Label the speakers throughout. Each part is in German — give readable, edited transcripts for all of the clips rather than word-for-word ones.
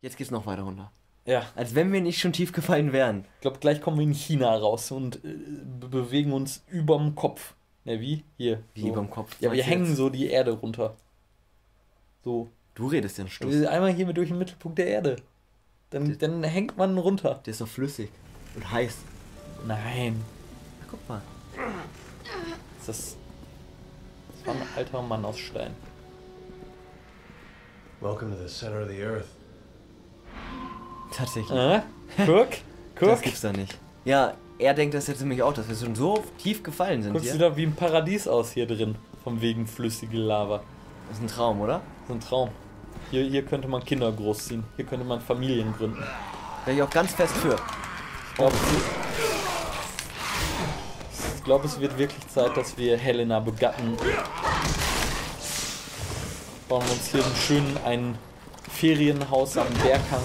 Speaker 1: Jetzt geht's noch weiter runter.
Speaker 2: Ja.
Speaker 1: Als wenn wir nicht schon tief gefallen wären.
Speaker 2: Ich glaube, gleich kommen wir in China raus und bewegen uns überm Kopf. Ne, wie? Hier.
Speaker 1: Wie
Speaker 2: so.
Speaker 1: überm Kopf?
Speaker 2: Ja, wir
Speaker 1: Meinst du
Speaker 2: hängen
Speaker 1: jetzt?
Speaker 2: so die Erde runter. So.
Speaker 1: Du redest ja einen Stuss.
Speaker 2: Wir sind einmal hier durch den Mittelpunkt der Erde. Dann hängt man runter.
Speaker 1: Der ist doch flüssig. Und heiß.
Speaker 2: Nein.
Speaker 1: Na, guck mal.
Speaker 2: Das war ein alter Mann aus Stein.
Speaker 3: Welcome to the center of the earth.
Speaker 1: Tatsächlich.
Speaker 2: Guck.
Speaker 1: Das gibt's da nicht. Ja, er denkt das jetzt nämlich auch, dass wir schon so tief gefallen sind
Speaker 2: Guck,
Speaker 1: hier.
Speaker 2: sieht doch wie ein Paradies aus hier drin. Vom wegen flüssige Lava.
Speaker 1: Das ist ein Traum, oder?
Speaker 2: So ein Traum. Hier könnte man Kinder großziehen. Hier könnte man Familien gründen.
Speaker 1: Wäre ich auch ganz fest für.
Speaker 2: Ich glaube, es wird wirklich Zeit, dass wir Helena begatten. Bauen wir uns hier ein Ferienhaus am Berghang.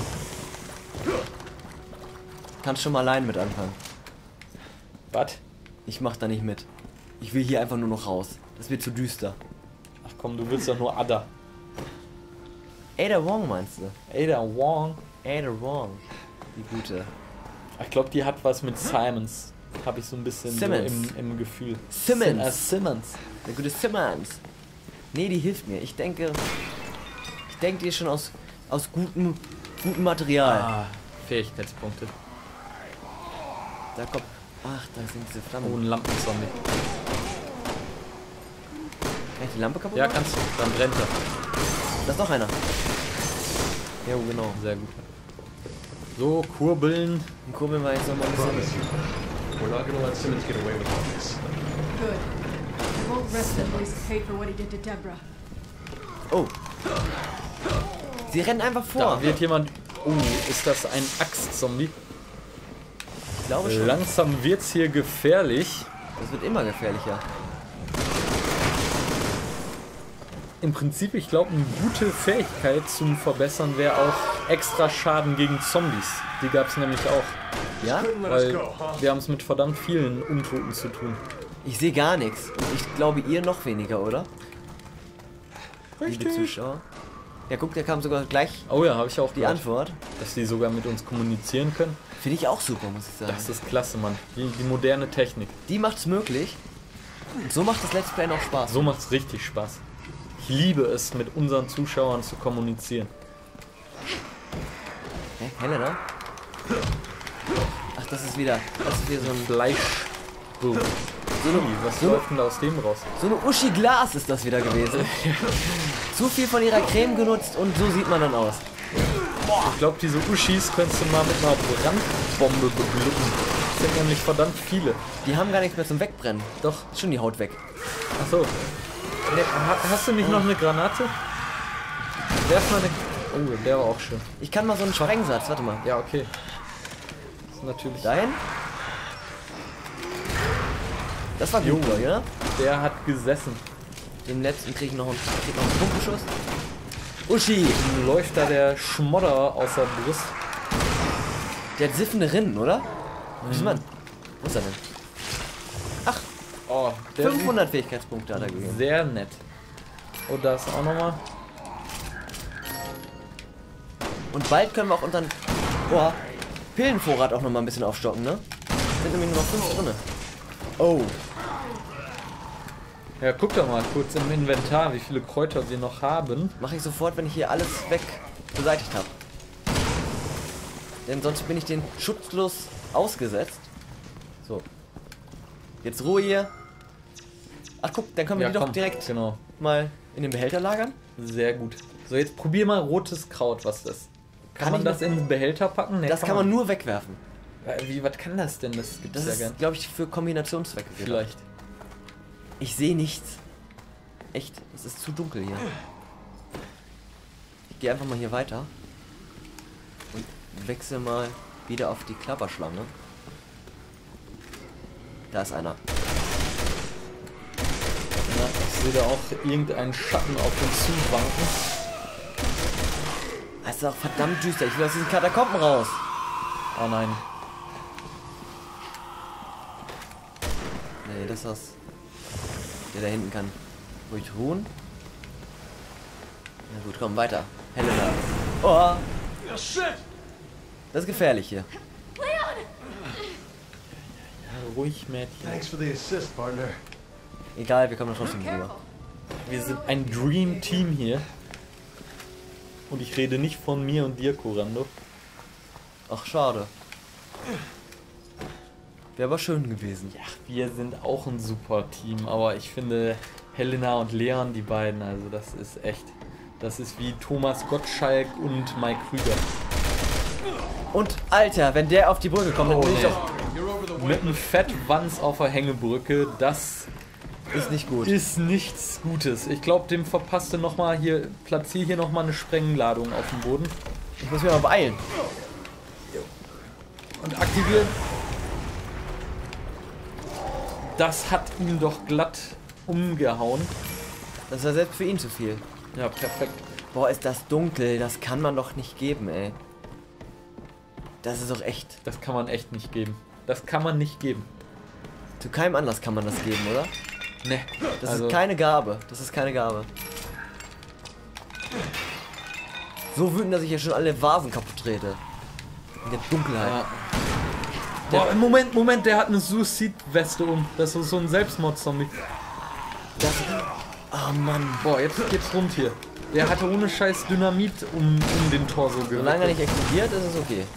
Speaker 1: Kannst schon mal allein mit anfangen.
Speaker 2: Was?
Speaker 1: Ich mach da nicht mit. Ich will hier einfach nur noch raus. Das wird zu düster.
Speaker 2: Ach komm, du willst doch nur Ada.
Speaker 1: Ada Wong meinst du?
Speaker 2: Ada Wong.
Speaker 1: Ada Wong. Die gute.
Speaker 2: Ich glaube, die hat was mit Simons. Habe ich so ein bisschen so
Speaker 1: Simmons.
Speaker 2: im Gefühl.
Speaker 1: Simmons.
Speaker 2: Simmons.
Speaker 1: Der gute Simmons. Nee, die hilft mir. Ich denke die ist schon aus gutem Material.
Speaker 2: Fähigkeitspunkte.
Speaker 1: Da kommt. Ach, da sind diese
Speaker 2: Oh,
Speaker 1: Flammen.
Speaker 2: ein Lampenzombie.
Speaker 1: Kann ich die Lampe kaputt
Speaker 2: Ja,
Speaker 1: machen?
Speaker 2: kannst du. Dann brennt er.
Speaker 1: Da ist noch einer. Ja, genau.
Speaker 2: Sehr gut. So, kurbeln.
Speaker 1: Ein Kurbeln war jetzt nochmal ein bisschen.
Speaker 3: Promise you, we're not gonna let Simmons get away with all this.
Speaker 4: Good. I won't rest until he's paid for what he did to Deborah.
Speaker 1: Oh. Sie rennen einfach vor.
Speaker 2: Da wird jemand. Oh, ist das ein Axt-Zombie?
Speaker 1: Ich glaube schon.
Speaker 2: Langsam wird's hier gefährlich.
Speaker 1: Das wird immer gefährlicher.
Speaker 2: Im Prinzip, ich glaube, eine gute Fähigkeit zum Verbessern wäre auch extra Schaden gegen Zombies. Die gab es nämlich auch.
Speaker 1: Ja?
Speaker 3: Couldn't let us
Speaker 2: Weil
Speaker 3: go, huh?
Speaker 2: wir haben es mit verdammt vielen Untoten zu tun.
Speaker 1: Ich sehe gar nichts. Und ich glaube, ihr noch weniger, oder? Liebe Zuschauer. Ja, guck, der kam sogar gleich
Speaker 2: Oh ja, habe ich auch
Speaker 1: die
Speaker 2: gehört,
Speaker 1: Antwort.
Speaker 2: dass die sogar mit uns kommunizieren können.
Speaker 1: Finde ich auch super, muss ich sagen.
Speaker 2: Das ist klasse, Mann. Die moderne Technik.
Speaker 1: Die macht's möglich. Und so macht das Let's Play noch Spaß.
Speaker 2: So macht's richtig Spaß. Ich liebe es, mit unseren Zuschauern zu kommunizieren.
Speaker 1: Hä? Helena? Ach, das ist wieder so ein...
Speaker 2: Fleisch. So. Was
Speaker 1: so-
Speaker 2: läuft denn da aus dem raus?
Speaker 1: So eine Uschi Glas ist das wieder gewesen. Zu viel von ihrer Creme genutzt und so sieht man dann aus.
Speaker 2: Ich glaube, diese Uschis könntest du mal mit einer Brandbombe beglücken. Das sind nämlich verdammt viele.
Speaker 1: Die haben gar nichts mehr zum Wegbrennen.
Speaker 2: Doch.
Speaker 1: Ist schon die Haut weg.
Speaker 2: Achso. Hast du nicht noch eine Granate? Werf mal eine. Oh, der war auch schön.
Speaker 1: Ich kann mal so einen Sprengsatz, warte mal.
Speaker 2: Ja, okay. Das ist natürlich.
Speaker 1: Dahin. Das war gut, ja?
Speaker 2: Der hat gesessen.
Speaker 1: Den letzten krieg ich noch einen Pumpenschuss. Uschi!
Speaker 2: Ihm läuft da der Schmodder aus der Brust.
Speaker 1: Der hat siffende Rinnen, oder? Wo ist Mann? Wo ist er denn?
Speaker 2: Oh, der
Speaker 1: 500 Fähigkeitspunkte hat er gegeben.
Speaker 2: sieht sehr nett. Oh, da ist auch nochmal.
Speaker 1: Und bald können wir auch unseren Pillenvorrat auch noch mal ein bisschen aufstocken, ne? Sind nämlich nur noch 5 drinne. Oh.
Speaker 2: Ja, guck doch mal kurz im Inventar, wie viele Kräuter wir noch haben.
Speaker 1: Mache ich sofort, wenn ich hier alles weg beseitigt habe. Denn sonst bin ich den schutzlos ausgesetzt. So. Jetzt Ruhe hier. Ach guck, dann können wir
Speaker 2: Ja,
Speaker 1: die doch
Speaker 2: komm,
Speaker 1: direkt
Speaker 2: Genau.
Speaker 1: mal in den Behälter lagern.
Speaker 2: Sehr gut. So, jetzt probier mal rotes Kraut, was das ist. Kann man
Speaker 1: ich
Speaker 2: das
Speaker 1: noch-
Speaker 2: in den Behälter packen? Nee,
Speaker 1: Das kann man nur wegwerfen.
Speaker 2: Wie, was kann das denn? Das gibt's
Speaker 1: Das
Speaker 2: ja
Speaker 1: ist,
Speaker 2: gern.
Speaker 1: glaube ich, für Kombinationszwecke. gedacht.
Speaker 2: Vielleicht.
Speaker 1: Ich sehe nichts. Echt, es ist zu dunkel hier. Ich gehe einfach mal hier weiter. Und wechsle mal wieder auf die Klapperschlange. Da ist einer.
Speaker 2: Ja, ich sehe da auch irgendeinen Schatten auf uns zuwanken.
Speaker 1: Es ist auch verdammt düster. Ich will aus diesen Katakomben raus.
Speaker 2: Oh nein.
Speaker 1: Nee, das ist was. Der da hinten kann ruhig ruhen. Na gut, komm, weiter. Helena. Oh!
Speaker 3: shit!
Speaker 1: Das ist gefährlich hier.
Speaker 2: Ruhig, Mädchen.
Speaker 3: Thanks for the assist, partner.
Speaker 1: Egal, wir kommen da trotzdem rüber.
Speaker 2: Wir sind ein Dream Team hier. Und ich rede nicht von mir und dir, Kurando.
Speaker 1: Ach, schade. Wäre aber schön gewesen.
Speaker 2: Ja, wir sind auch ein super Team, aber ich finde Helena und Leon, die beiden, also das ist echt. Das ist wie Thomas Gottschalk und Mike Krüger.
Speaker 1: Und, Alter, wenn der auf die Brücke kommt, dann
Speaker 2: Oh,
Speaker 1: bin ich
Speaker 2: nee.
Speaker 1: doch...
Speaker 2: Mit einem Fettwanz auf der Hängebrücke, das
Speaker 1: Ist nicht gut.
Speaker 2: ist nichts Gutes. Ich glaube, dem verpasste nochmal hier, platziere hier nochmal eine Sprengladung auf dem Boden.
Speaker 1: Ich muss mich mal beeilen.
Speaker 2: Und aktivieren. Das hat ihn doch glatt umgehauen.
Speaker 1: Das war selbst für ihn zu viel.
Speaker 2: Ja, perfekt.
Speaker 1: Boah, ist das dunkel. Das kann man doch nicht geben, ey. Das ist doch echt.
Speaker 2: Das kann man echt nicht geben. Das kann man nicht geben.
Speaker 1: Zu keinem Anlass kann man das geben, oder?
Speaker 2: Ne.
Speaker 1: Das
Speaker 2: Also,
Speaker 1: ist keine Gabe. Das ist keine Gabe. So wütend, dass ich hier schon alle Vasen kaputt trete. In der Dunkelheit.
Speaker 2: ja. Boah, Moment, der hat eine Suicide-Weste um. Das ist so ein Selbstmord-Zombie.
Speaker 1: Das, oh Mann.
Speaker 2: Boah, jetzt geht's rund hier. Der hatte ohne Scheiß Dynamit um den Torso
Speaker 1: Solange er
Speaker 2: gewickelt.
Speaker 1: nicht explodiert, ist es okay.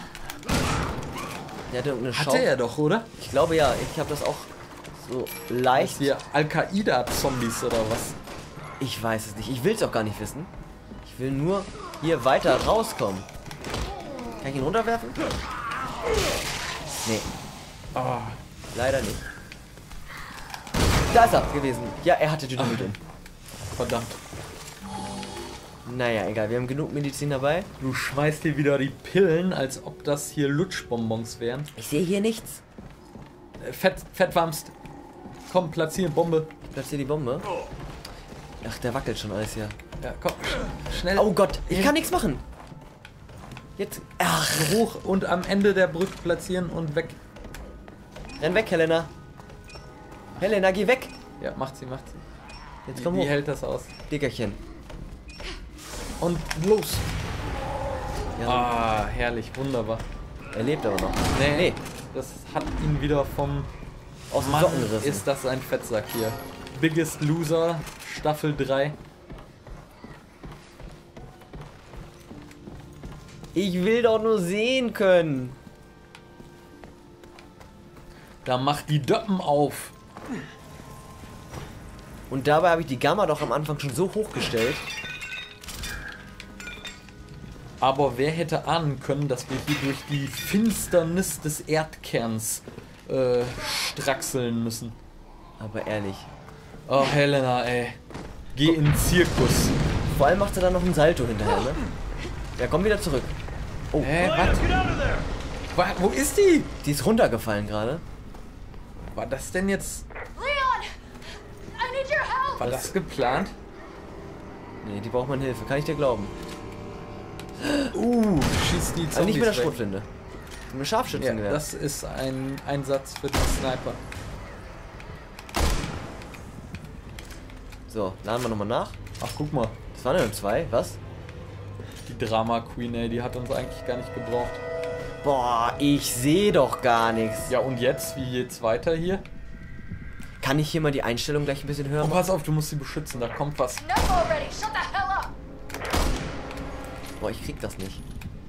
Speaker 1: Der hatte eine
Speaker 2: Hatte er doch, oder?
Speaker 1: Ich glaube ja. Ich habe das auch so leicht.
Speaker 2: Hier Al-Qaida-Zombies oder was?
Speaker 1: Ich weiß es nicht. Ich will es auch gar nicht wissen. Ich will nur hier weiter rauskommen. Kann ich ihn runterwerfen? Nee,
Speaker 2: Ah,
Speaker 1: leider nicht. Da ist er gewesen. Ja, er hatte Dynamit in.
Speaker 2: verdammt.
Speaker 1: Naja, egal. Wir haben genug Medizin dabei.
Speaker 2: Du schmeißt hier wieder die Pillen, als ob das hier Lutschbonbons wären.
Speaker 1: Ich sehe hier nichts.
Speaker 2: Fettwarmst. Komm, platziere Bombe.
Speaker 1: Ich platziere die Bombe. Ach, der wackelt schon alles hier.
Speaker 2: Ja, komm. Schnell.
Speaker 1: Oh Gott, ich kann nichts machen. Jetzt. Ach,
Speaker 2: Hoch und am Ende der Brücke platzieren und weg.
Speaker 1: renn weg, Helena. Helena, geh weg.
Speaker 2: Ja, macht sie.
Speaker 1: Jetzt
Speaker 2: Wie,
Speaker 1: komm
Speaker 2: wie
Speaker 1: hoch.
Speaker 2: hält das aus?
Speaker 1: Dickerchen.
Speaker 2: Und los.
Speaker 1: Ja,
Speaker 2: Ah, herrlich, wunderbar.
Speaker 1: er lebt aber noch.
Speaker 2: Nee, das hat ihn wieder vom
Speaker 1: Aus den
Speaker 2: Mann,
Speaker 1: Socken gerissen.
Speaker 2: ist das ein Fettsack hier. Biggest Loser, Staffel 3.
Speaker 1: Ich will doch nur sehen können.
Speaker 2: Da macht die Döppen auf.
Speaker 1: Und dabei habe ich die Gamma doch am Anfang schon so hochgestellt.
Speaker 2: Aber wer hätte ahnen können, dass wir hier durch die Finsternis des Erdkerns straxeln müssen.
Speaker 1: Aber ehrlich.
Speaker 2: Oh, Helena, ey. Geh in den Zirkus.
Speaker 1: Vor allem macht sie dann noch einen Salto hinterher, ne? Ja, komm wieder zurück. Oh,
Speaker 2: Was? Wo ist die?
Speaker 1: die ist runtergefallen gerade.
Speaker 2: War das denn jetzt...
Speaker 4: Leon! I need your help!
Speaker 2: War das geplant?
Speaker 1: Nee, die braucht meine Hilfe. Kann ich dir glauben.
Speaker 2: Schießt die Zombies
Speaker 1: Aber nicht mit der
Speaker 2: weg.
Speaker 1: Schrotflinte. Mit einem
Speaker 2: Ja,
Speaker 1: Scharfschützengewehr.
Speaker 2: das ist ein Einsatz für den Sniper.
Speaker 1: So, laden wir nochmal nach.
Speaker 2: Ach, guck mal.
Speaker 1: Das waren ja nur 2. Was?
Speaker 2: Die Drama Queen, ey, die hat uns eigentlich gar nicht gebraucht.
Speaker 1: Boah, ich sehe doch gar nichts.
Speaker 2: Ja, und jetzt? Wie geht's weiter hier?
Speaker 1: Kann ich hier mal die Einstellung gleich ein bisschen
Speaker 2: Oh,
Speaker 1: hören?
Speaker 2: pass auf, du musst sie beschützen, da kommt was.
Speaker 4: Enough already! Shut the hell up!
Speaker 1: Boah, ich krieg das nicht.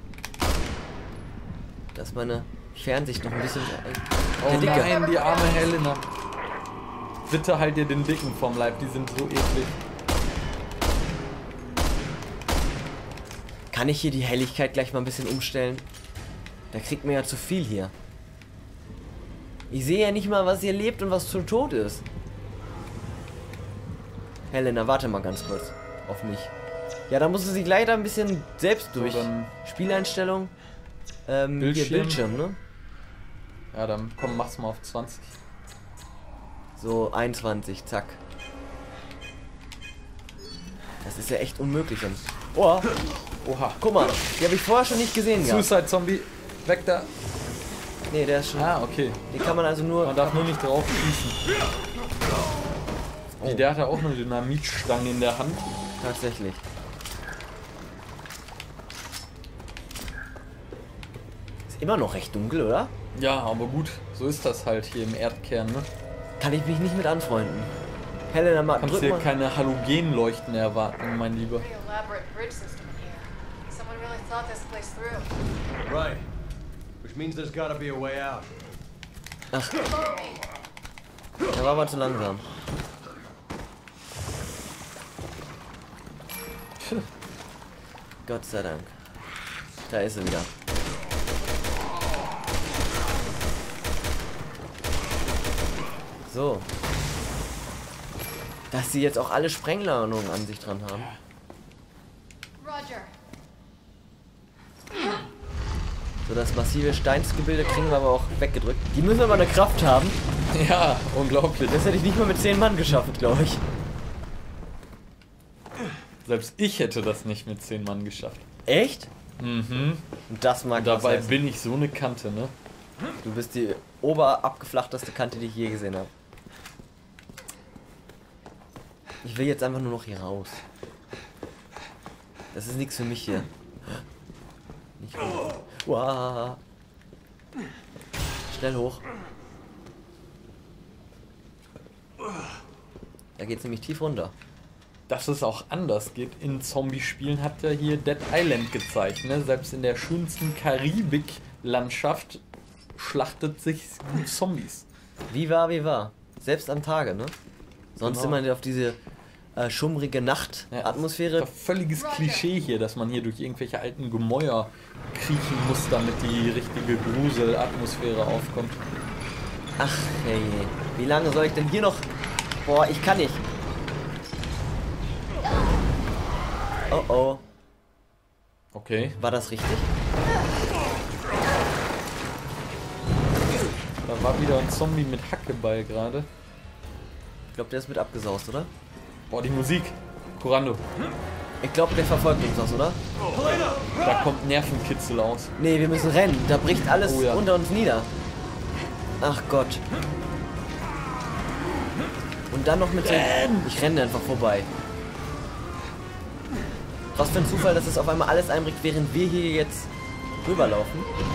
Speaker 1: Da ist meine Fernsicht noch ein bisschen...
Speaker 2: Oh
Speaker 1: Der Dicke.
Speaker 2: nein, die arme Helena. Bitte halt dir den Dicken vom Leib, die sind so eklig.
Speaker 1: Kann ich hier die Helligkeit gleich mal ein bisschen umstellen? Da kriegt mir ja zu viel hier. Ich sehe ja nicht mal, was hier lebt und was zu tot ist. Helena, warte mal ganz kurz auf mich. Ja, da musst du sich leider ein bisschen selbst durch.
Speaker 2: dann-
Speaker 1: Spieleinstellung. Hier
Speaker 2: Bildschirm.
Speaker 1: Bildschirm, ne?
Speaker 2: Ja, dann komm, mach's mal auf 20.
Speaker 1: So, 21, zack. Das ist ja echt unmöglich. Dann. Oh,
Speaker 2: Oha.
Speaker 1: guck mal, die habe ich vorher schon nicht gesehen gehabt.
Speaker 2: Suicide Zombie, weg da.
Speaker 1: Nee, der ist schon.
Speaker 2: Ah, okay.
Speaker 1: Die kann man also nur.
Speaker 2: Man darf nur nicht drauf schießen. Wie, der hatte auch eine Dynamitstange in der Hand.
Speaker 1: Tatsächlich. immer noch recht dunkel, oder?
Speaker 2: Ja, aber gut, so ist das halt hier im Erdkern, ne?
Speaker 1: Kann ich mich nicht mit anfreunden. Helena, mal
Speaker 2: Kannst
Speaker 1: drück
Speaker 2: dir
Speaker 1: mal.
Speaker 2: keine Halogenleuchten erwarten, mein Lieber.
Speaker 5: Pretty elaborate bridge system in here. Someone really thought this place through.
Speaker 3: Right. Which means there's gotta be a way out.
Speaker 1: Ach. Der war aber zu langsam. Gott sei Dank. Da ist er wieder. So. Dass sie jetzt auch alle Sprengladungen an sich dran haben.
Speaker 5: Roger.
Speaker 1: So, das massive Steinsgebilde kriegen wir aber auch weggedrückt. Die müssen aber eine Kraft haben.
Speaker 2: Ja, unglaublich.
Speaker 1: Das hätte ich nicht mal mit 10 Mann geschafft, glaube ich.
Speaker 2: Selbst ich hätte das nicht mit 10 Mann geschafft.
Speaker 1: Echt?
Speaker 2: Mhm.
Speaker 1: Und das mag
Speaker 2: Und dabei
Speaker 1: was heißen.
Speaker 2: bin ich so eine Kante, ne?
Speaker 1: Du bist die oberabgeflachteste Kante, die ich je gesehen habe. Ich will jetzt einfach nur noch hier raus. Das ist nichts für mich hier. Nicht hoch. Wow. Schnell hoch. Da geht's nämlich tief runter.
Speaker 2: Dass es auch anders geht in Zombie-Spielen hat ja hier Dead Island gezeigt, ne? Selbst in der schönsten Karibik-Landschaft schlachtet sich gut Zombies.
Speaker 1: Wie war. Selbst am Tage, ne? Sonst
Speaker 2: Genau.
Speaker 1: immer auf diese schummrige Nachtatmosphäre.
Speaker 2: Das ist ein völliges Klischee hier, dass man hier durch irgendwelche alten Gemäuer kriechen muss, damit die richtige Gruselatmosphäre aufkommt.
Speaker 1: Ach, hey. Wie lange soll ich denn hier noch... Boah, ich kann nicht. Oh oh.
Speaker 2: Okay,
Speaker 1: War das richtig?
Speaker 2: da war wieder ein Zombie mit Hackeball gerade.
Speaker 1: Ich glaube, der ist mit abgesaust, oder?
Speaker 2: Boah, die Musik. Kurando,
Speaker 1: Ich glaube, der verfolgt uns das, oder?
Speaker 2: da kommt Nervenkitzel aus.
Speaker 1: Nee, wir müssen rennen. Da bricht alles
Speaker 2: Oh ja.
Speaker 1: unter uns nieder. Ach Gott. Und dann noch mit so... Ich renne einfach vorbei. Was für ein Zufall, dass es auf einmal alles einbricht, während wir hier jetzt rüberlaufen.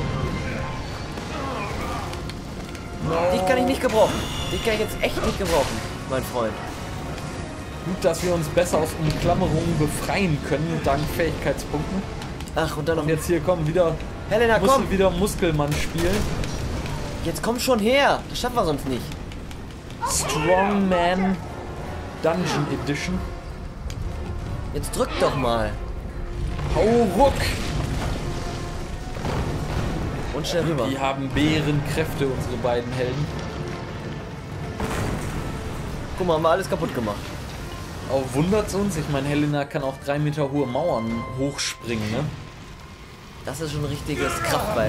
Speaker 1: Die kann ich nicht gebrauchen. Die kann ich jetzt echt nicht gebrauchen, mein Freund.
Speaker 2: Gut, dass wir uns besser aus Umklammerungen befreien können, dank Fähigkeitspunkten.
Speaker 1: Ach, und dann noch...
Speaker 2: Und jetzt hier kommen wieder...
Speaker 1: Helena,
Speaker 2: Musst
Speaker 1: komm!
Speaker 2: du wieder Muskelmann spielen.
Speaker 1: Jetzt komm schon her! Das schaffen wir sonst nicht.
Speaker 2: Strongman Dungeon Edition.
Speaker 1: Jetzt drück doch mal.
Speaker 2: Hau ruck!
Speaker 1: Und schnell rüber.
Speaker 2: Die haben Bärenkräfte, unsere beiden Helden.
Speaker 1: Guck mal, haben wir alles kaputt gemacht.
Speaker 2: Auch wundert's uns, ich meine, Helena kann auch 3 Meter hohe Mauern hochspringen, ne?
Speaker 1: Das ist schon ein richtiges Kraftbein.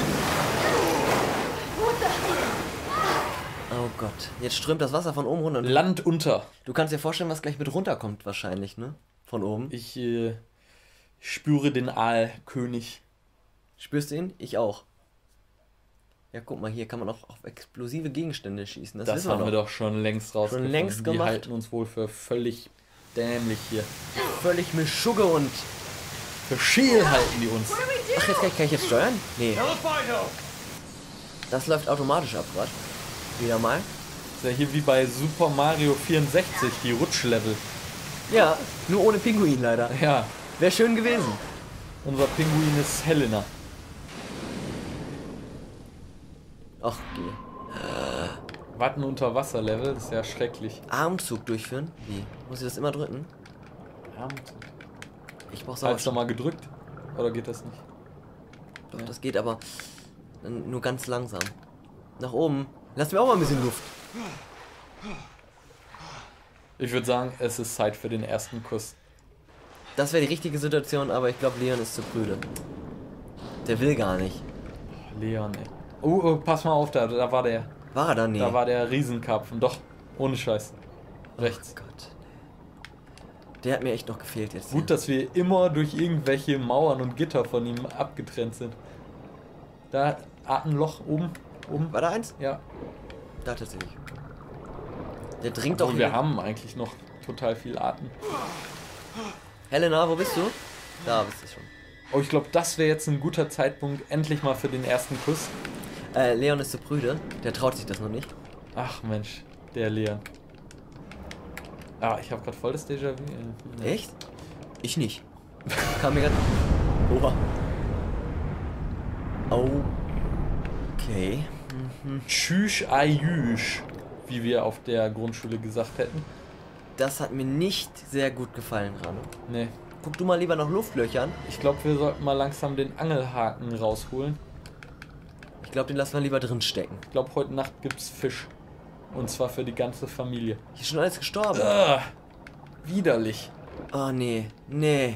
Speaker 1: Oh Gott. Jetzt strömt das Wasser von oben runter.
Speaker 2: Land unter.
Speaker 1: Du kannst dir vorstellen, was gleich mit runterkommt wahrscheinlich, ne? Von oben.
Speaker 2: Ich spüre den Aalkönig.
Speaker 1: Spürst du ihn? Ich auch. Ja, guck mal, hier kann man auch auf explosive Gegenstände schießen. Das
Speaker 2: Das
Speaker 1: wissen
Speaker 2: haben wir doch schon längst rausgefunden.
Speaker 1: längst
Speaker 2: Die
Speaker 1: gemacht.
Speaker 2: halten uns wohl für völlig dämlich hier.
Speaker 1: Völlig mit Schugge und...
Speaker 2: Für scheel halten die uns.
Speaker 1: Ach, jetzt kann ich jetzt steuern? Nee. Das läuft automatisch ab, was? Wieder mal.
Speaker 2: Das ist ja hier wie bei Super Mario 64, die Rutschlevel.
Speaker 1: Ja, nur ohne Pinguin leider.
Speaker 2: Ja,
Speaker 1: Wäre schön gewesen.
Speaker 2: unser Pinguin ist Helena.
Speaker 1: Ach, geh.
Speaker 2: Warten Unterwasserlevel, das ist ja schrecklich.
Speaker 1: Armzug durchführen? Wie? Muss ich das immer drücken? Ich brauch
Speaker 2: Hast du
Speaker 1: Sauerstoff.
Speaker 2: mal gedrückt? Oder geht das nicht?
Speaker 1: Doch, das geht aber nur ganz langsam. Nach oben. Lass mir auch mal ein bisschen Luft.
Speaker 2: Ich würde sagen, es ist Zeit für den ersten Kuss.
Speaker 1: Das wäre die richtige Situation, aber ich glaube, Leon ist zu prüde. Der will gar nicht.
Speaker 2: Leon, ey. Oh, pass mal auf, da war der.
Speaker 1: War er da? Nee.
Speaker 2: Da war der Riesenkarpfen. Doch, ohne Scheiß. Rechts.
Speaker 1: Oh Gott. Der hat mir echt noch gefehlt jetzt.
Speaker 2: Gut, dass wir immer durch irgendwelche Mauern und Gitter von ihm abgetrennt sind. Da, Atemloch oben. Oben.
Speaker 1: War da eins?
Speaker 2: Ja.
Speaker 1: Da tatsächlich. Der dringt doch
Speaker 2: Und wir
Speaker 1: hier.
Speaker 2: haben eigentlich noch total viel Atem.
Speaker 1: Helena, wo bist du? Da bist du schon.
Speaker 2: Oh, ich glaube, das wäre jetzt ein guter Zeitpunkt, endlich mal für den ersten Kuss.
Speaker 1: Leon ist so prüde. Der traut sich das noch nicht.
Speaker 2: Ach Mensch, der Leon. Ah, ich habe gerade voll das Déjà-vu.
Speaker 1: Echt? Ich nicht. Kam mir grad... Oha. Okay.
Speaker 2: Tschüss Ayüsch, wie wir auf der Grundschule gesagt hätten.
Speaker 1: Das hat mir nicht sehr gut gefallen gerade.
Speaker 2: Nee,
Speaker 1: Guck du mal lieber nach Luftlöchern.
Speaker 2: ich glaube, wir sollten mal langsam den Angelhaken rausholen.
Speaker 1: Ich glaube, den lassen wir lieber drin stecken.
Speaker 2: Ich glaube, heute Nacht gibt's Fisch. Und zwar für die ganze Familie.
Speaker 1: Hier ist schon alles gestorben.
Speaker 2: Widerlich.
Speaker 1: Oh, nee. Nee.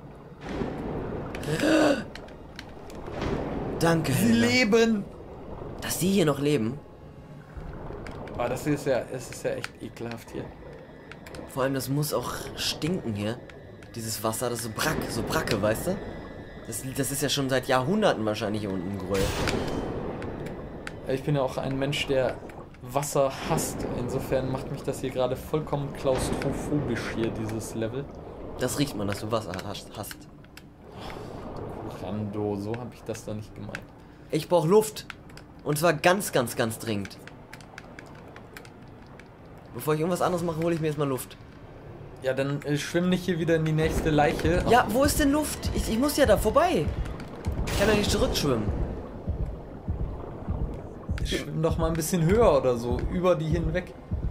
Speaker 1: Danke,
Speaker 2: Sie
Speaker 1: Helena.
Speaker 2: leben!
Speaker 1: Dass die hier noch leben.
Speaker 2: Aber es ist ja echt ekelhaft hier.
Speaker 1: Vor allem, das muss auch stinken hier. Dieses Wasser, das ist so Bracke, weißt du? Das ist ja schon seit Jahrhunderten wahrscheinlich hier unten im Geröll.
Speaker 2: Ich bin ja auch ein Mensch, der Wasser hasst. Insofern macht mich das hier gerade vollkommen klaustrophobisch hier, dieses Level.
Speaker 1: Das riecht man, dass du Wasser hast.
Speaker 2: Rando, so habe ich das da nicht gemeint.
Speaker 1: Ich brauche Luft. Und zwar ganz, ganz, ganz dringend. Bevor ich irgendwas anderes mache, hole ich mir jetzt mal Luft.
Speaker 2: Ja, dann schwimm nicht hier wieder in die nächste Leiche.
Speaker 1: Ja, wo ist denn Luft? Ich muss ja da vorbei. Ich kann ja nicht zurückschwimmen.
Speaker 2: Schwimm doch mal ein bisschen höher oder so, über die hinweg.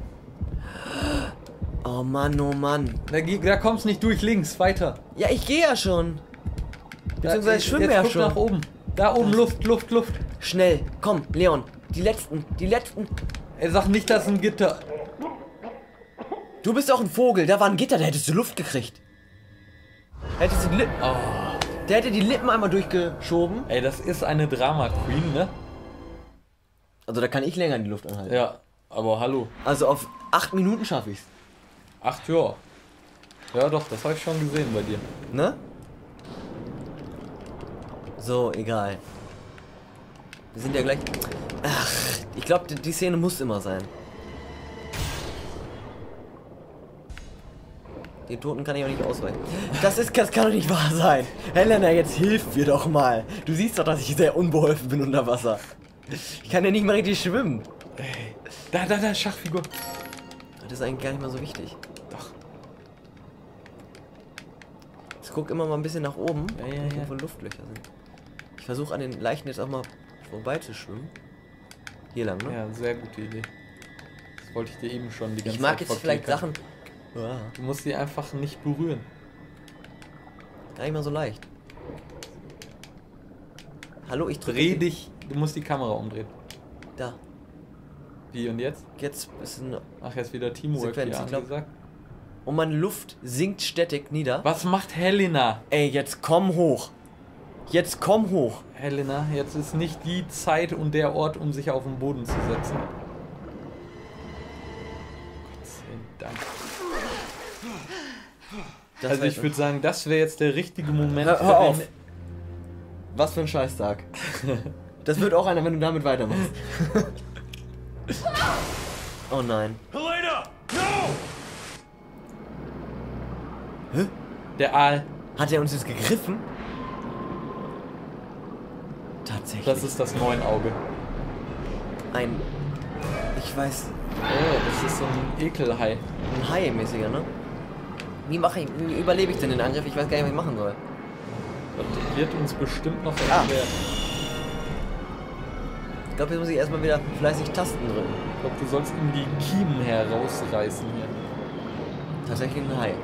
Speaker 1: Oh Mann, oh Mann.
Speaker 2: Da kommst nicht durch links, weiter.
Speaker 1: Ja, ich gehe ja schon. Beziehungsweise ich schwimme
Speaker 2: Jetzt
Speaker 1: ja
Speaker 2: guck
Speaker 1: schon.
Speaker 2: nach oben. Da oben Luft.
Speaker 1: Schnell, komm, Leon. Die letzten.
Speaker 2: Ey, sag nicht, das ist ein Gitter.
Speaker 1: Du bist auch ein Vogel. Da war ein Gitter, da hättest du Luft gekriegt. Hättest du die Lippen.
Speaker 2: Oh.
Speaker 1: Der hätte die Lippen einmal durchgeschoben.
Speaker 2: Ey, das ist eine Drama Queen, ne?
Speaker 1: Also da kann ich länger die Luft anhalten.
Speaker 2: Ja, aber hallo.
Speaker 1: Also auf 8 Minuten schaffe ich's.
Speaker 2: 8 Jahre. Ja doch, das habe ich schon gesehen bei dir.
Speaker 1: Ne? So, egal. Wir sind ja gleich... Ach, ich glaube, die Szene muss immer sein. Den Toten kann ich auch nicht ausweichen. Das kann doch nicht wahr sein. Helena, jetzt hilf mir doch mal. Du siehst doch, dass ich sehr unbeholfen bin unter Wasser. Ich kann ja nicht mal richtig schwimmen.
Speaker 2: Da, Schachfigur.
Speaker 1: Das ist eigentlich gar nicht mal so wichtig.
Speaker 2: Doch.
Speaker 1: Jetzt guck immer mal ein bisschen nach oben,
Speaker 2: Ja.
Speaker 1: wo Luftlöcher sind. Ich versuche an den Leichen jetzt auch mal vorbeizuschwimmen. Hier lang, ne?
Speaker 2: Ja, sehr gute Idee. Das wollte ich dir eben schon die ganze
Speaker 1: Ich mag
Speaker 2: Zeit
Speaker 1: jetzt vielleicht
Speaker 2: vorklickern.
Speaker 1: Sachen... Ja,
Speaker 2: Du musst sie einfach nicht berühren.
Speaker 1: gar nicht mal so leicht. Hallo, ich drücke...
Speaker 2: Dreh dich. Du musst die Kamera umdrehen.
Speaker 1: Da.
Speaker 2: Wie und jetzt?
Speaker 1: Jetzt ist ein...
Speaker 2: Ach, jetzt wieder Teamwork
Speaker 1: Sequenz,
Speaker 2: hier
Speaker 1: ich glaub-
Speaker 2: angesagt.
Speaker 1: Und meine Luft sinkt stetig nieder.
Speaker 2: Was macht Helena?
Speaker 1: Ey, jetzt komm hoch. Jetzt komm hoch.
Speaker 2: Helena, jetzt ist nicht die Zeit und der Ort, um sich auf den Boden zu setzen. Gott sei Dank.
Speaker 1: Das
Speaker 2: Also ich würde sagen, das wäre jetzt der richtige Moment.
Speaker 1: Hör
Speaker 2: für
Speaker 1: auf.
Speaker 2: den-
Speaker 1: Was für ein Scheißtag. Das wird auch einer, wenn du damit weitermachst. Oh nein.
Speaker 3: Helena! No!
Speaker 2: Der Aal.
Speaker 1: Hat er uns jetzt gegriffen? Tatsächlich.
Speaker 2: Das ist das Neunauge.
Speaker 1: ein... Ich weiß...
Speaker 2: Oh, das ist so ein Ekelhai.
Speaker 1: Ein Hai-mäßiger, ne? Wie überlebe ich denn den Angriff? Ich weiß gar nicht, was ich machen soll.
Speaker 2: Das wird uns bestimmt noch
Speaker 1: Ah.
Speaker 2: erklärt.
Speaker 1: Ich glaube, jetzt muss ich erstmal wieder fleißig Tasten drücken.
Speaker 2: Ich glaube, du sollst ihm die Kiemen herausreißen hier.
Speaker 1: Tatsächlich ein Hai.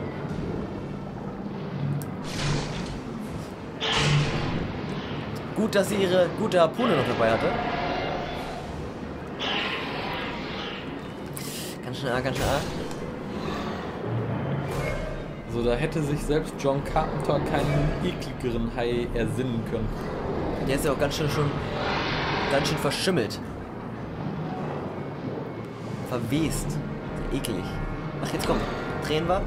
Speaker 1: Gut, dass sie ihre gute Harpune noch dabei hatte. Ganz schnell A, ganz schnell A.
Speaker 2: Also da hätte sich selbst John Carpenter keinen ekligeren Hai ersinnen können.
Speaker 1: Der ist ja auch ganz schön verschimmelt. Verwest. Ekelig. Ach, jetzt komm. Drehen wir.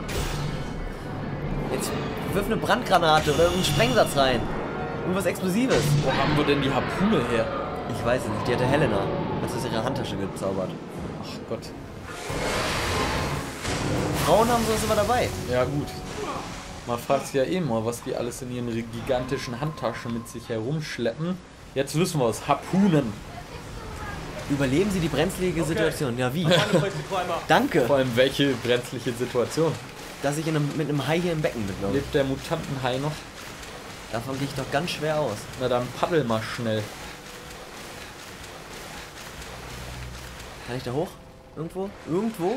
Speaker 1: Jetzt wirf eine Brandgranate oder einen Sprengsatz rein. Irgendwas Explosives.
Speaker 2: Wo haben wir denn die Harpune her?
Speaker 1: Ich weiß es nicht. Die hatte Helena. Das ist ihre Handtasche gezaubert.
Speaker 2: Ach Gott.
Speaker 1: Frauen haben sowas immer dabei.
Speaker 2: Ja gut. Man fragt sich ja eh mal, was die alles in ihren gigantischen Handtaschen mit sich herumschleppen. Jetzt wissen wir es. Harpunen.
Speaker 1: Überleben Sie die brenzlige Situation? Ja, wie?
Speaker 3: Find a place to climb up.
Speaker 1: Danke,
Speaker 2: Vor allem welche brenzliche Situation.
Speaker 1: dass ich mit einem Hai hier im Becken bin, glaube ich.
Speaker 2: Lebt der Mutantenhai noch?
Speaker 1: Davon gehe ich doch ganz schwer aus.
Speaker 2: Na dann paddel mal schnell.
Speaker 1: Kann ich da hoch? Irgendwo? Irgendwo?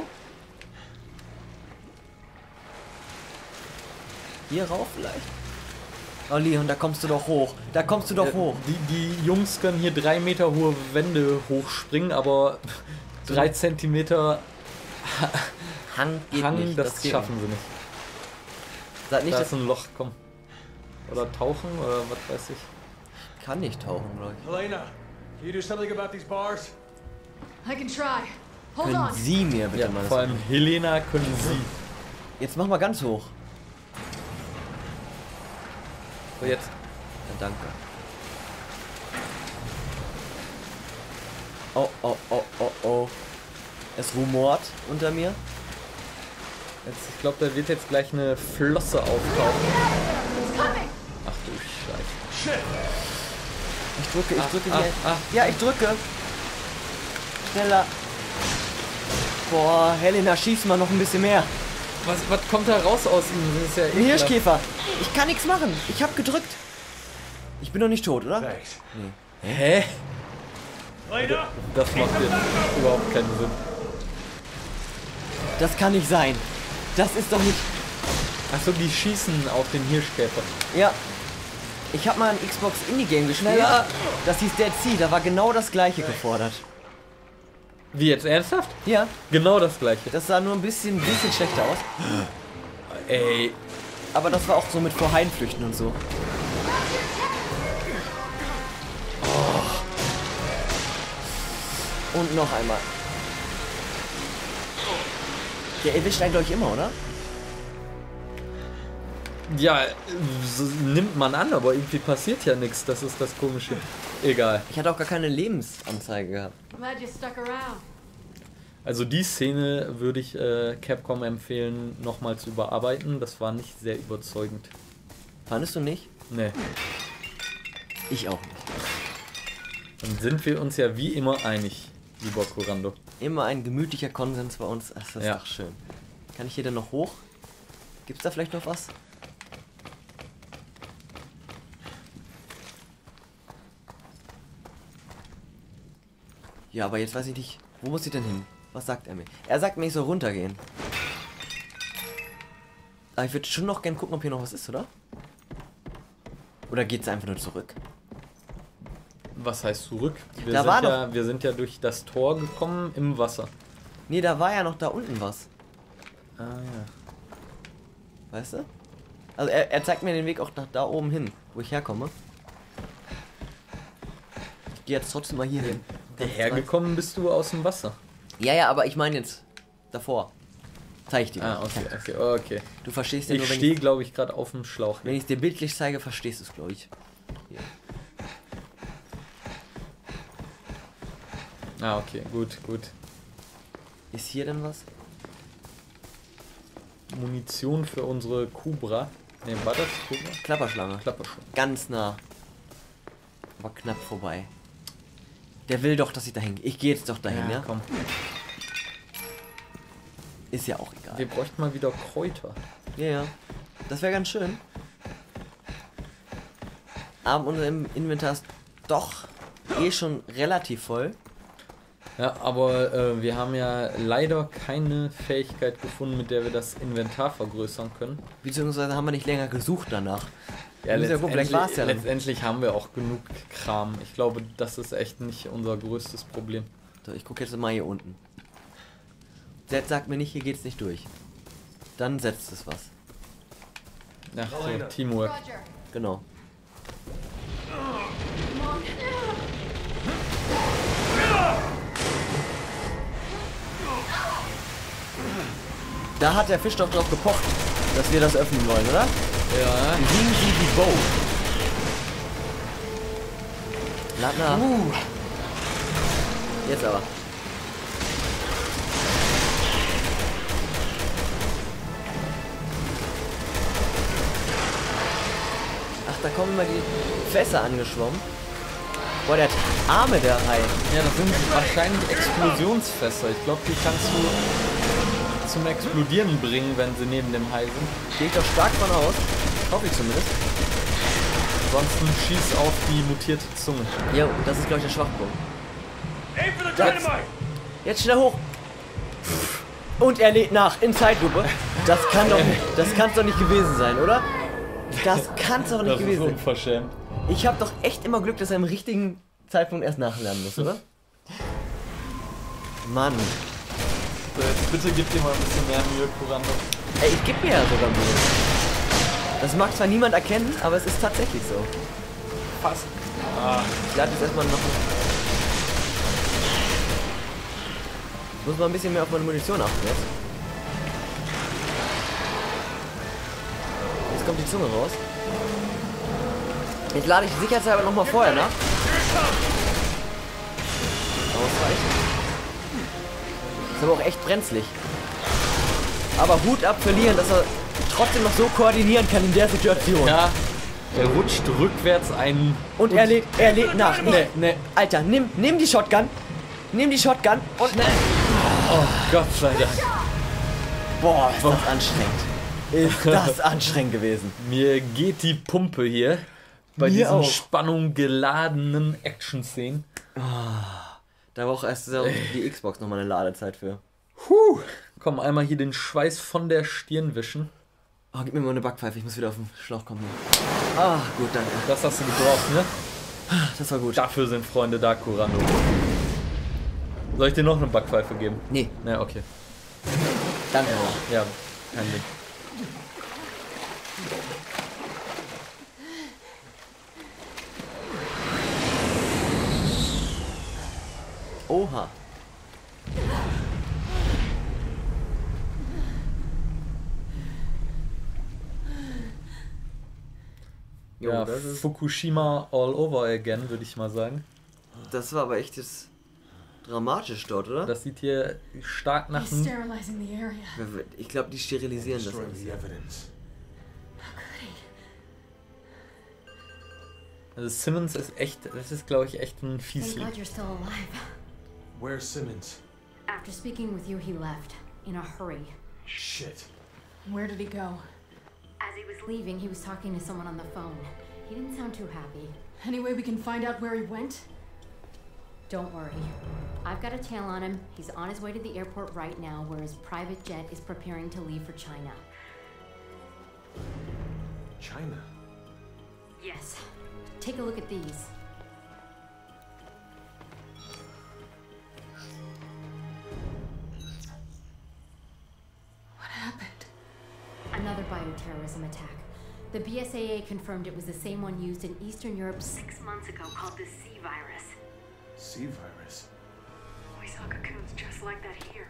Speaker 1: Hier rauf vielleicht? Oh Leon, da kommst du doch hoch. Da kommst du doch hoch.
Speaker 2: Die Jungs können hier 3 Meter hohe Wände hochspringen, aber 3 Zentimeter
Speaker 1: Hang geht
Speaker 2: Hang,
Speaker 1: nicht.
Speaker 2: das
Speaker 1: geht
Speaker 2: schaffen sie nicht.
Speaker 1: nicht. Sag nicht,
Speaker 2: Da
Speaker 1: das
Speaker 2: ist ein Loch, komm. Oder tauchen, oder was weiß ich.
Speaker 1: kann nicht tauchen, glaube ich.
Speaker 3: Helena, can you do something about these bars?
Speaker 4: I can try. Hold
Speaker 1: Können
Speaker 4: on.
Speaker 1: Sie mir bitte
Speaker 2: Ja,
Speaker 1: mal
Speaker 2: vor
Speaker 1: das...
Speaker 2: allem Helena können sie.
Speaker 1: Jetzt mach mal ganz hoch.
Speaker 2: So, jetzt.
Speaker 1: Ja, danke. Oh, oh, oh, oh, oh. Es rumort unter mir.
Speaker 2: Jetzt, ich glaube, da wird jetzt gleich eine Flosse auftauchen.
Speaker 4: It's coming.
Speaker 2: Ach du Scheiße.
Speaker 3: Shit!
Speaker 1: Ich drücke
Speaker 2: Ah,
Speaker 1: hier.
Speaker 2: ah.
Speaker 1: Ja, ich drücke. Schneller. Boah, Helena, schieß mal noch ein bisschen mehr.
Speaker 2: Was kommt da raus aus ihm? Das ist ja
Speaker 1: Ein
Speaker 2: ekelhaft.
Speaker 1: Hirschkäfer. Ich kann nichts machen. Ich habe gedrückt. Ich bin doch nicht tot, oder?
Speaker 3: Thanks.
Speaker 2: Hä?
Speaker 3: Helena!
Speaker 2: Das macht jetzt überhaupt keinen Sinn.
Speaker 1: Das kann nicht sein. Das ist doch nicht...
Speaker 2: Achso, die schießen auf den Hirschkäfer.
Speaker 1: Ja. Ich habe mal ein Xbox Indie-Game gespielt.
Speaker 2: Schneller.
Speaker 1: Das hieß Dead Sea. Da war genau das gleiche gefordert.
Speaker 2: Wie jetzt ernsthaft?
Speaker 1: Ja.
Speaker 2: Genau das gleiche.
Speaker 1: Das sah nur ein bisschen schlechter aus.
Speaker 2: Ey,
Speaker 1: Aber das war auch so mit Vorheimflüchten und so. Oh. Und noch einmal. Der erwischt einen, glaube ich, immer, oder?
Speaker 2: ja, nimmt man an, aber irgendwie passiert ja nichts. Das ist das Komische. Egal.
Speaker 1: Ich hatte auch gar keine Lebensanzeige gehabt.
Speaker 4: Glad you stuck around.
Speaker 2: Also die Szene würde ich Capcom empfehlen, nochmal zu überarbeiten. Das war nicht sehr überzeugend.
Speaker 1: Fandest du nicht?
Speaker 2: Nee.
Speaker 1: Ich auch nicht.
Speaker 2: Dann sind wir uns ja wie immer einig, lieber Kurando.
Speaker 1: Immer ein gemütlicher Konsens bei uns. Ach, das ist
Speaker 2: Ja.
Speaker 1: doch schön. Kann ich hier denn noch hoch? Gibt's da vielleicht noch was? Ja, aber jetzt weiß ich nicht. Wo muss ich denn hin? Was sagt er mir? Er sagt mir, ich soll runtergehen. Aber ich würde schon noch gern gucken, ob hier noch was ist, oder? Oder geht's einfach nur zurück?
Speaker 2: Was heißt zurück?
Speaker 1: Da war
Speaker 2: wir sind ja durch das Tor gekommen im Wasser.
Speaker 1: Nee, da war ja noch da unten was.
Speaker 2: Ah ja.
Speaker 1: Weißt du? Also er zeigt mir den Weg auch nach da oben hin, wo ich herkomme. Ich gehe jetzt trotzdem mal hier hin.
Speaker 2: Hergekommen bist du aus dem Wasser.
Speaker 1: Ja, ja, aber ich meine jetzt davor. Zeig ich dir.
Speaker 2: Ah, okay.
Speaker 1: Du verstehst ja
Speaker 2: Ich
Speaker 1: nur, wenn
Speaker 2: stehe,
Speaker 1: ich
Speaker 2: glaube ich, gerade auf dem Schlauch.
Speaker 1: wenn ich es dir bildlich zeige, verstehst du es, glaube ich. Hier.
Speaker 2: Ah, okay, gut.
Speaker 1: Ist hier denn was?
Speaker 2: Munition für unsere Cobra. Ne, war das Cobra?
Speaker 1: Klapperschlange.
Speaker 2: Klapperschlange.
Speaker 1: Ganz nah. Aber knapp vorbei. Der will doch, dass ich dahin gehe. Ich gehe jetzt doch dahin, ja?
Speaker 2: Komm.
Speaker 1: Ist ja auch egal.
Speaker 2: Wir bräuchten mal wieder Kräuter.
Speaker 1: Ja, ja. Das wäre ganz schön. Aber unser Inventar ist doch eh schon relativ voll.
Speaker 2: Ja, aber wir haben ja leider keine Fähigkeit gefunden, mit der wir das Inventar vergrößern können.
Speaker 1: Beziehungsweise haben wir nicht länger gesucht danach.
Speaker 2: Ja,
Speaker 1: Muss ja gucken, vielleicht war's ja dann.
Speaker 2: letztendlich haben wir auch genug Kram. Ich glaube, das ist echt nicht unser größtes Problem.
Speaker 1: So, ich gucke jetzt mal hier unten. Setz sagt mir nicht, hier geht's nicht durch. Dann setzt es was.
Speaker 2: Ja, so, Teamwork.
Speaker 5: Roger.
Speaker 1: Genau.
Speaker 4: Come on.
Speaker 1: Da hat der Fisch doch drauf gepocht, dass wir das öffnen wollen, oder?
Speaker 2: Ja.
Speaker 1: Besiegen Sie die Bow. Lad nach. Jetzt aber. da kommen immer die Fässer angeschwommen. Boah, der hat Arme, der Hai.
Speaker 2: Ja, das sind wahrscheinlich Explosionsfässer. Ich glaube, die kannst du zum Explodieren bringen, wenn sie neben dem Hai sind.
Speaker 1: Gehe ich doch stark von aus. Hoffe ich zumindest.
Speaker 2: Ansonsten schieß auf die mutierte Zunge.
Speaker 1: Jo, das ist, glaube ich, der Schwachpunkt.
Speaker 3: Aim for the dynamite!
Speaker 1: Jetzt schnell hoch. Und er lädt nach in Zeitlupe. Das kann doch nicht gewesen sein, oder? Das kann's doch nicht
Speaker 2: Das ist
Speaker 1: gewesen sein.
Speaker 2: unverschämt.
Speaker 1: Ich habe doch echt immer Glück, dass er im richtigen Zeitpunkt erst nachlernen muss, oder? Mann.
Speaker 2: So, jetzt bitte gib dir mal ein bisschen mehr Mühe, Kurando.
Speaker 1: Ey, ich geb mir ja sogar Mühe. Das mag zwar niemand erkennen, aber es ist tatsächlich so.
Speaker 2: Fast.
Speaker 1: Ich lade jetzt erstmal noch. Ich muss mal ein bisschen mehr auf meine Munition achten jetzt. Jetzt kommt die Zunge raus. Jetzt lade ich sicherheitshalber noch mal vorher nach. Ausreicht. Ist aber auch echt brenzlig. Aber Hut ab für Lian, dass er trotzdem noch so koordinieren kann in der Situation.
Speaker 2: Ja, er rutscht rückwärts ein.
Speaker 1: Und er lädt nach.
Speaker 2: Nee.
Speaker 1: Alter, nimm die Shotgun. Nimm die Shotgun und schnell.
Speaker 2: Oh, Gott sei Dank.
Speaker 1: Boah, ist das anstrengend. Ist das anstrengend gewesen.
Speaker 2: Mir geht die Pumpe hier. Bei
Speaker 1: Mir
Speaker 2: diesen
Speaker 1: auch.
Speaker 2: spannungsgeladenen Action-Szenen.
Speaker 1: Da war auch erst die Xbox nochmal eine Ladezeit für.
Speaker 2: Komm, einmal hier den Schweiß von der Stirn wischen.
Speaker 1: Oh, gib mir mal eine Backpfeife, ich muss wieder auf den Schlauch kommen. Ah, gut, danke.
Speaker 2: Das hast du gebraucht, ne?
Speaker 1: Das war gut.
Speaker 2: Dafür sind Freunde da, Kurando. Soll ich dir noch eine Backpfeife geben?
Speaker 1: Nee,
Speaker 2: Ja, okay.
Speaker 1: danke.
Speaker 2: Ja, kein Ding.
Speaker 1: Oha. Jo,
Speaker 2: Ja,
Speaker 1: das ist.
Speaker 2: Fukushima all over again, würde ich mal sagen.
Speaker 1: Das war aber echt jetzt dramatisch dort, oder?
Speaker 2: Das sieht hier stark nach
Speaker 4: He's
Speaker 2: einem...
Speaker 4: sterilizing the area.
Speaker 1: Ich glaube, die sterilisieren das.
Speaker 3: Destroying
Speaker 1: alles.
Speaker 3: the evidence.
Speaker 2: Also Simmons ist echt, das ist glaube ich echt ein
Speaker 6: Thank
Speaker 2: Fiesling.
Speaker 6: God you're still alive.
Speaker 3: Where's Simmons?
Speaker 6: After speaking with you, he left. In a hurry.
Speaker 3: Shit.
Speaker 4: Where did he go?
Speaker 6: As he was leaving, he was talking to someone on the phone. He didn't sound too happy.
Speaker 4: Any way we can find out where he went?
Speaker 6: Don't worry. I've got a tail on him. He's on his way to the airport right now, where his private jet is preparing to leave for China.
Speaker 3: China.
Speaker 6: Yes. Take a look at these.
Speaker 4: What happened?
Speaker 6: Another bioterrorism attack. The BSAA confirmed it was the same one used in Eastern Europe 6 months ago, called the C virus.
Speaker 3: C virus.
Speaker 5: We saw cocoons just like that here.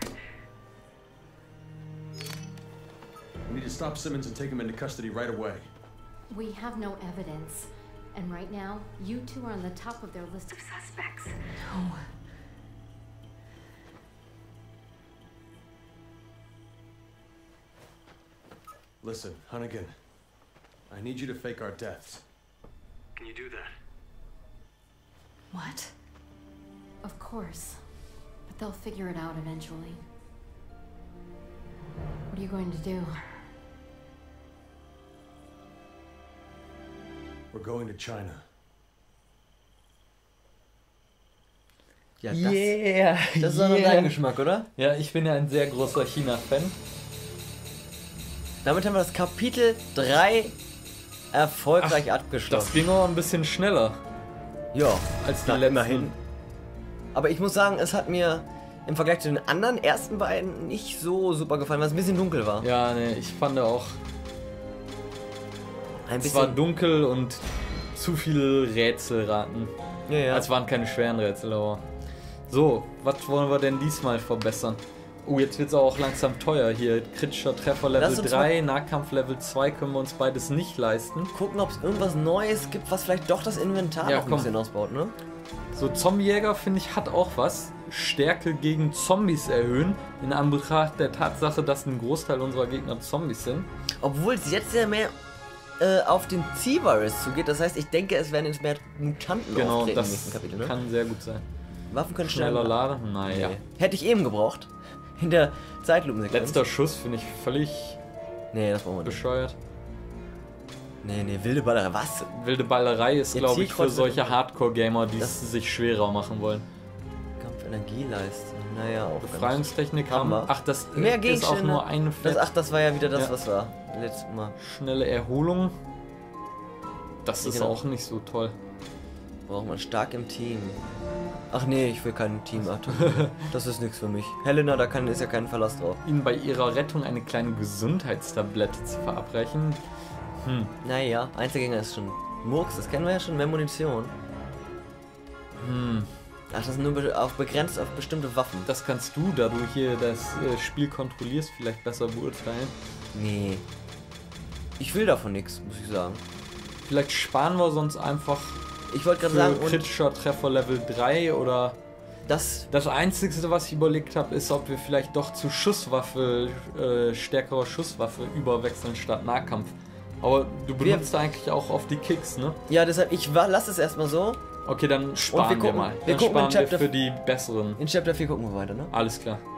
Speaker 3: We need to stop Simmons and take him into custody right away.
Speaker 6: We have no evidence. And right now, you two are on the top of their list of suspects.
Speaker 4: No.
Speaker 3: Listen, Hunnigan. I need you to fake our deaths. Can you do that?
Speaker 4: What?
Speaker 6: Of course. But they'll figure it out eventually. What are you going to do?
Speaker 3: We're going to China.
Speaker 1: Ja, das,
Speaker 2: Yeah!
Speaker 1: das ist doch noch dein Geschmack, oder?
Speaker 2: Ja, ich bin ja ein sehr großer China-Fan.
Speaker 1: Damit haben wir das Kapitel 3 erfolgreich abgeschlossen.
Speaker 2: Das ging auch ein bisschen schneller
Speaker 1: Ja,
Speaker 2: als die
Speaker 1: na,
Speaker 2: letzten.
Speaker 1: immerhin. Aber ich muss sagen, es hat mir im Vergleich zu den anderen ersten beiden nicht so super gefallen, weil es ein bisschen dunkel war.
Speaker 2: Ja, nee, ich fand auch,
Speaker 1: Ein
Speaker 2: es war
Speaker 1: bisschen.
Speaker 2: dunkel und zu viele Rätselraten.
Speaker 1: Ja, ja.
Speaker 2: Es waren keine schweren Rätsel, aber... So, was wollen wir denn diesmal verbessern? Oh, jetzt wird es auch langsam teuer hier. Kritischer Treffer Level
Speaker 1: Lass uns
Speaker 2: 3, Nahkampf Level 2 können wir uns beides nicht leisten.
Speaker 1: Gucken, ob es irgendwas Neues gibt, was vielleicht doch das Inventar
Speaker 2: Ja,
Speaker 1: noch ein
Speaker 2: komm.
Speaker 1: bisschen ausbaut, ne?
Speaker 2: So, Zombiejäger, finde ich, hat auch was. Stärke gegen Zombies erhöhen, in Anbetracht der Tatsache, dass ein Großteil unserer Gegner Zombies sind.
Speaker 1: Obwohl es jetzt ja mehr auf den T-Virus zugeht. Das heißt, ich denke, es werden jetzt mehr Mutanten
Speaker 2: Genau,
Speaker 1: auftreten im
Speaker 2: das
Speaker 1: nächsten Kapitel, ne?
Speaker 2: kann sehr gut sein.
Speaker 1: Waffen können
Speaker 2: Schneller
Speaker 1: schneller
Speaker 2: laden? Naja.
Speaker 1: Nee. Hätte ich eben gebraucht. In der Zeitlupensequenz.
Speaker 2: Letzter Schuss finde ich völlig
Speaker 1: Nee, das brauchen wir nicht.
Speaker 2: bescheuert.
Speaker 1: Nee, wilde Ballerei. Was?
Speaker 2: Wilde Ballerei ist,
Speaker 1: Jetzt
Speaker 2: glaube ich, für
Speaker 1: Zielkreuz-
Speaker 2: solche Hardcore-Gamer, die
Speaker 1: Das-
Speaker 2: es sich schwerer machen wollen.
Speaker 1: Kampfenergieleiste. Naja, auch.
Speaker 2: Befreiungstechnik haben.
Speaker 1: Hammer.
Speaker 2: Ach, das
Speaker 1: Mehr
Speaker 2: ist auch
Speaker 1: Gegenstände.
Speaker 2: nur eine
Speaker 1: Das war ja wieder das,
Speaker 2: Ja.
Speaker 1: was war. Letztes Mal.
Speaker 2: schnelle Erholung. Das ist
Speaker 1: Genau.
Speaker 2: auch nicht so toll.
Speaker 1: Braucht man stark im Team. Ach nee, ich will kein Team attackieren. Das ist nichts für mich. Helena, da ist ja kein Verlass drauf.
Speaker 2: Ihnen bei ihrer Rettung eine kleine Gesundheitstablette zu verabreichen.
Speaker 1: Naja, Einzelgänger ist schon Murks, das kennen wir ja schon, mehr Munition. Ach, das sind nur begrenzt auf bestimmte Waffen.
Speaker 2: Das kannst du, da du hier das Spiel kontrollierst, vielleicht besser beurteilen.
Speaker 1: Nee. Ich will davon nichts, muss ich sagen.
Speaker 2: Vielleicht sparen wir sonst einfach
Speaker 1: Ich wollte gerade
Speaker 2: für
Speaker 1: sagen, und
Speaker 2: kritischer Treffer Level 3 oder...
Speaker 1: das.
Speaker 2: Das Einzige, was ich überlegt habe, ist, ob wir vielleicht doch zu Schusswaffe, stärkerer Schusswaffe überwechseln statt Nahkampf. Aber du benutzt eigentlich auch auf die Kicks, ne?
Speaker 1: Ja, deshalb, lass es erstmal so.
Speaker 2: Okay, dann sparen wir
Speaker 1: gucken-
Speaker 2: mal.
Speaker 1: wir
Speaker 2: Dann
Speaker 1: gucken in
Speaker 2: sparen wir
Speaker 1: Chapter-
Speaker 2: für die besseren.
Speaker 1: In Chapter 4 gucken wir weiter, ne?
Speaker 2: Alles klar.